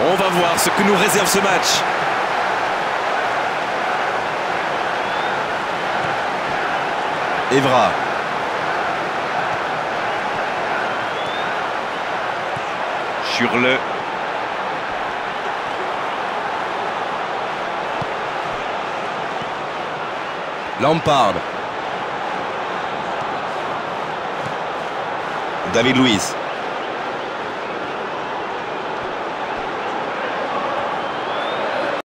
On va voir ce que nous réserve ce match. Evra. Schürrle. Lampard. David Luiz.